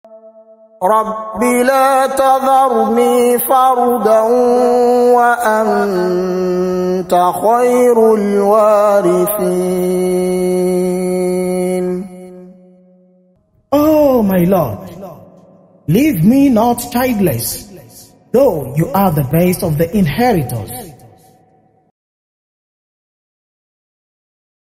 رب لا تذرني فردا وأنت خير الوارثين. Oh my Lord, leave me not childless, though you are the best of the inheritors.